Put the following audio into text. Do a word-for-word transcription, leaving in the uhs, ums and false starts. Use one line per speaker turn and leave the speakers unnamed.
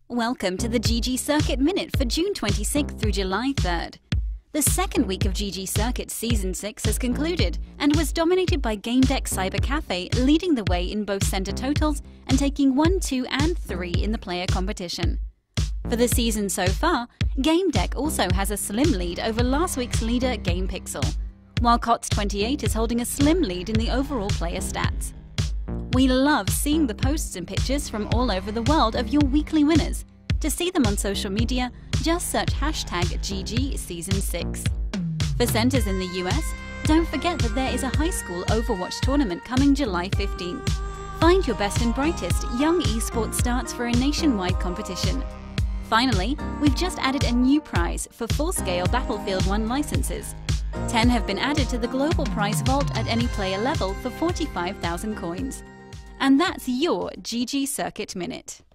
Welcome to the ggCircuit Minute for June twenty-sixth through July third. The second week of ggCircuit Season six has concluded and was dominated by GameDeck Cyber Cafe leading the way in both center totals and taking one, two and three in the player competition. For the season so far, GameDeck also has a slim lead over last week's leader GamePixel, while C O T S twenty-eight is holding a slim lead in the overall player stats. We love seeing the posts and pictures from all over the world of your weekly winners. To see them on social media, just search hashtag G G Season six. For centers in the U S, don't forget that there is a high school Overwatch tournament coming July fifteenth. Find your best and brightest young esports starts for a nationwide competition. Finally, we've just added a new prize for full-scale Battlefield one licenses. ten have been added to the global prize vault at any player level for forty-five thousand coins. And that's your ggCircuit Minute.